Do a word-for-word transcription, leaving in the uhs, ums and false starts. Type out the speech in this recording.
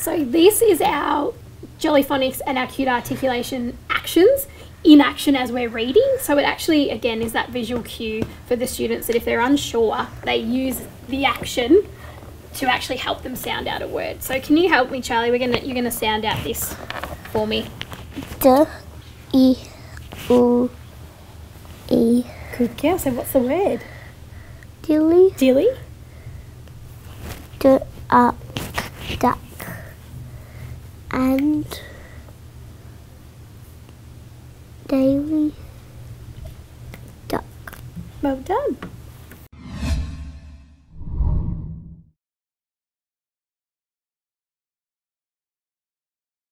So this is our Jolly Phonics and our cute articulation actions in action as we're reading. So it actually, again, is that visual cue for the students that if they're unsure, they use the action to actually help them sound out a word. So can you help me, Charlie? We're gonna you're gonna sound out this for me. D, E, U, E. Good girl. So what's the word? Dilly. Dilly. D, up, duck. And daily duck. Well done.